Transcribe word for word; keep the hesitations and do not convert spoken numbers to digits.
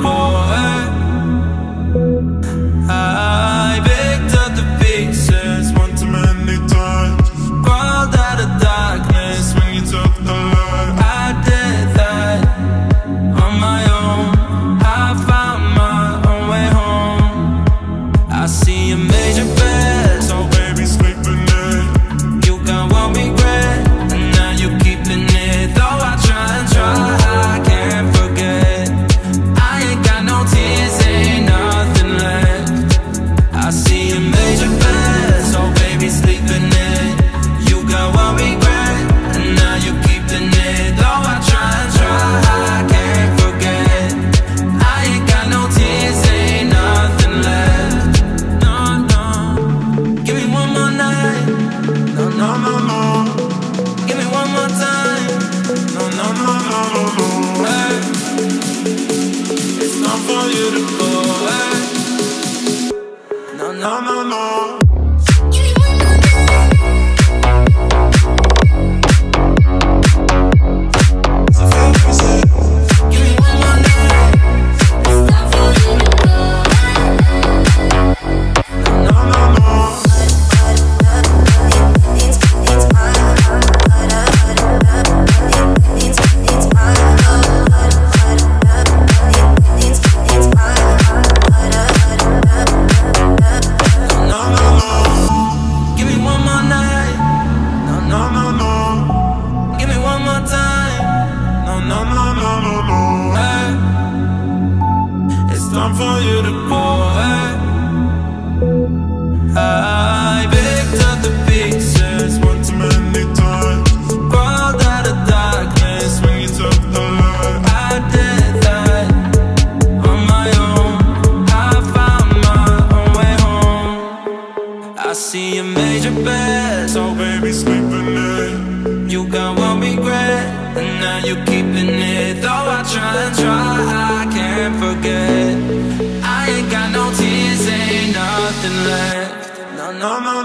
core. I picked up the pieces one too many times. Crawled out of darkness when you took the light. I did that on my own. I found my own way home. I see a major bed, so baby sleep in it. You got one regret, and now you keeping it. Though I try and try, I can't forget. I ain't got no tears, ain't nothing left. I see a major bed, so baby sleep in it. You got one regret, and now you keeping it. Though I try and try, I can't forget. I ain't got no tears, ain't nothing left. No, no. Give me one more night. No, no, no, no. Give me one more time. No, no, no, no, no, no. Hey. It's not for you to go. Hey. No, no, no, no. Time for you to go. Hey. I picked up the pieces one too many times. Crawled out of darkness when you took the light. I did that on my own. I found my own way home. I see a major bed, so baby sleep in it. You got one regret, and now you keeping it. Though I try and try, I can't forget. I ain't got no tears, ain't nothing left. No, no, no.